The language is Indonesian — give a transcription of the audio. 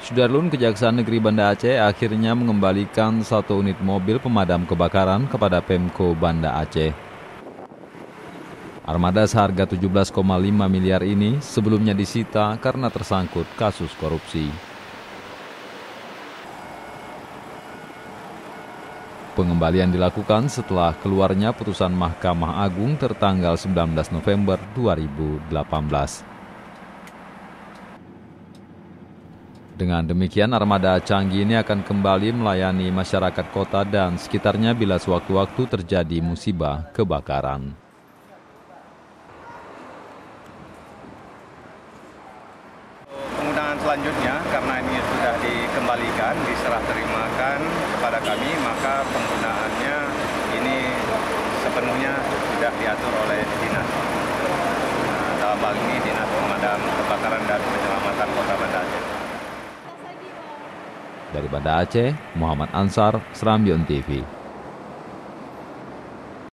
Sudarlun, Kejaksaan Negeri Banda Aceh akhirnya mengembalikan 1 unit mobil pemadam kebakaran kepada Pemko Banda Aceh. Armada seharga 17,5 miliar ini sebelumnya disita karena tersangkut kasus korupsi. Pengembalian dilakukan setelah keluarnya putusan Mahkamah Agung tertanggal 19 November 2018. Dengan demikian, armada canggih ini akan kembali melayani masyarakat kota dan sekitarnya bila sewaktu-waktu terjadi musibah kebakaran. Penggunaan selanjutnya, karena ini sudah dikembalikan, diserah terimakan kepada kami, maka penggunaannya ini sepenuhnya sudah diatur oleh dinas. Dalam hal ini Dinas Pemadam Kebakaran dan Penyelamatan Kota Banda Aceh. Dari Banda Aceh, Muhammad Ansar, Serambion TV.